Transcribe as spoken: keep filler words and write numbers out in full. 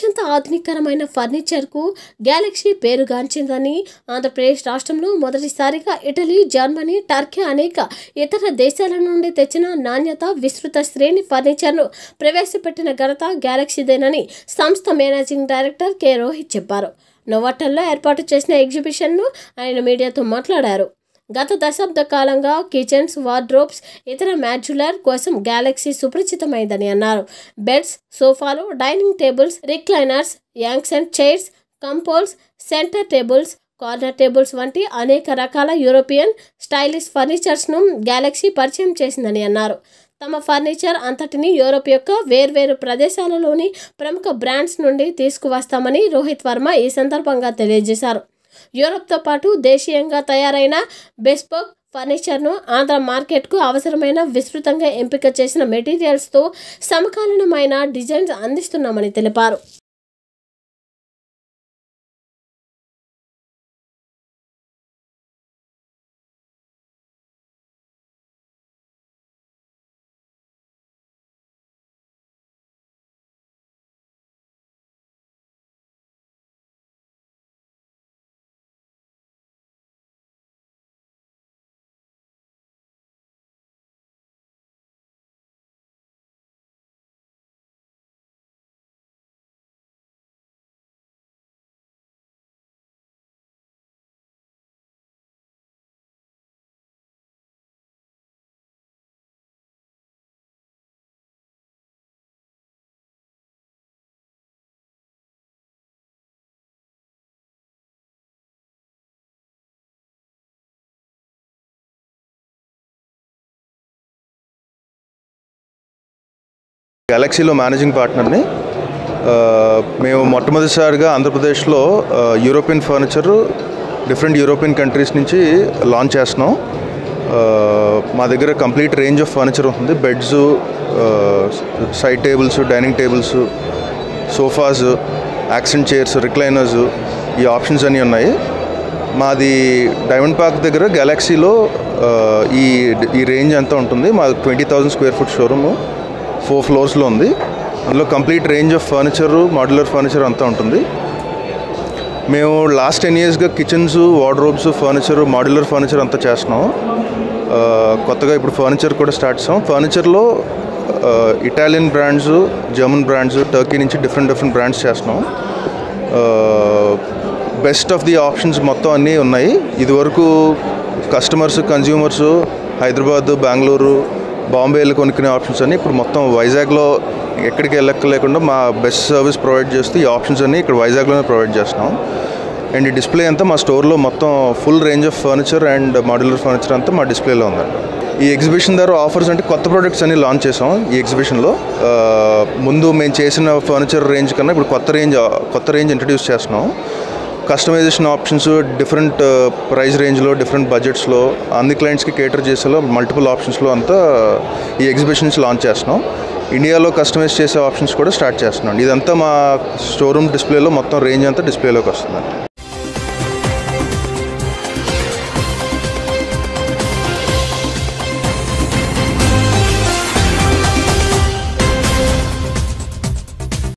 అత్యంత ఆధునికరమైన ఫర్నిచర్కు గ్యాలక్సీ పేరుగాంచిందని ఆంధ్రప్రదేశ్ రాష్ట్రంలో మొదటిసారిగా ఇటలీ, జర్మనీ, టర్కీ అనేక ఇతర దేశాల నుండి తెచ్చిన నాణ్యత విస్తృత శ్రేణి ఫర్నిచర్ను ప్రవేశపెట్టిన ఘనత గ్యాలక్సీదేనని సంస్థ మేనేజింగ్ డైరెక్టర్ కె రోహిత్ చెప్పారు. నోవాటెల్లో ఏర్పాటు చేసిన ఎగ్జిబిషన్ను ఆయన మీడియాతో మాట్లాడారు. గత దశాబ్ద కాలంగా కిచెన్స్, వార్డ్రోబ్స్, ఇతర మాడ్యులర్ కోసం గ్యాలక్సీ సుపరిచితమైందని అన్నారు. బెడ్స్, సోఫాలు, dining tables, recliners, accent chairs, కంపోల్స్, సెంటర్ టేబుల్స్, కార్నర్ టేబుల్స్ వంటి అనేక రకాల యూరోపియన్ స్టైలిష్ ఫర్నిచర్స్ను గ్యాలక్సీ పరిచయం చేసిందని అన్నారు. తమ ఫర్నిచర్ అంతటిని యూరోప్ యొక్క వేర్వేరు ప్రదేశాలలోని ప్రముఖ బ్రాండ్స్ నుండి తీసుకువస్తామని రోహిత్ వర్మ ఈ సందర్భంగా తెలియజేశారు. యూరోప్తో పాటు దేశీయంగా తయారైన బెస్పోక్ ఫర్నిచర్ను ఆంధ్ర మార్కెట్కు అవసరమైన విస్తృతంగా ఎంపిక చేసిన మెటీరియల్స్తో సమకాలీనమైన డిజైన్స్ అందిస్తున్నామని తెలిపారు. గ్యాలక్సీలో మేనేజింగ్ పార్ట్నర్ని. మేము మొట్టమొదటిసారిగా ఆంధ్రప్రదేశ్లో European furniture different European countries నుంచి లాంచ్ చేస్తున్నాం. మా దగ్గర కంప్లీట్ రేంజ్ ఆఫ్ ఫర్నిచర్ ఉంటుంది. Beds, side tables, dining tables, sofas, accent chairs, recliners, ఈ ఆప్షన్స్ అన్నీ ఉన్నాయి. మాది డైమండ్ పార్క్ దగ్గర గ్యాలక్సీలో ఈ ఈ రేంజ్ అంతా ఉంటుంది. మాది twenty thousand square foot showroom four ఫ్లోర్స్లో ఉంది. అందులో complete range of furniture, modular furniture అంతా ఉంటుంది. మేము లాస్ట్ టెన్ ఇయర్స్గా kitchens, wardrobes, furniture, modular furniture అంతా చేస్తున్నాం. కొత్తగా ఇప్పుడు ఫర్నిచర్ కూడా స్టార్ట్ చేస్తాం. ఫర్నిచర్లో Italian brands, German brands, Turkey నుంచి డిఫరెంట్ డిఫరెంట్ బ్రాండ్స్ చేస్తున్నాం. బెస్ట్ ఆఫ్ ది ఆప్షన్స్ మొత్తం అన్నీ ఉన్నాయి. ఇదివరకు కస్టమర్స్, కన్జ్యూమర్స్ హైదరాబాద్, బెంగళూరు, బాంబేలో కొనుక్కునే ఆప్షన్స్ అన్నీ ఇప్పుడు మొత్తం వైజాగ్లో ఎక్కడికి వెళ్ళక్క లేకుండా మా బెస్ట్ సర్వీస్ ప్రొవైడ్ చేస్తూ ఈ ఆప్షన్స్ అన్నీ ఇక్కడ వైజాగ్లోనే ప్రొవైడ్ చేస్తున్నాం. అండ్ ఈ డిస్ప్లే అంతా మా స్టోర్లో మొత్తం full range of furniture and modular furniture అంతా మా డిస్ప్లేలో ఉందండి. ఈ ఎగ్జిబిషన్ ద్వారా ఆఫర్స్ అంటే కొత్త ప్రోడక్ట్స్ అన్ని లాంచ్ చేసాం. ఈ ఎగ్జిబిషన్లో ముందు మేము చేసిన ఫర్నిచర్ రేంజ్ కన్నా ఇప్పుడు కొత్త రేంజ్ కొత్త రేంజ్ ఇంట్రడ్యూస్ చేస్తున్నాం. కస్టమైజేషన్ ఆప్షన్స్ డిఫరెంట్ ప్రైస్ రేంజ్లో, డిఫరెంట్ బడ్జెట్స్లో అన్ని క్లయింట్స్కి కేటర్ చేసేలో మల్టిపుల్ ఆప్షన్స్లో అంతా ఈ ఎగ్జిబిషన్స్ లాంచ్ చేస్తున్నాం. ఇండియాలో కస్టమైజ్ చేసే ఆప్షన్స్ కూడా స్టార్ట్ చేస్తున్నాం. ఇదంతా మా స్టోరూమ్ డిస్ప్లేలో మొత్తం రేంజ్ అంతా డిస్ప్లేలోకి వస్తుంది.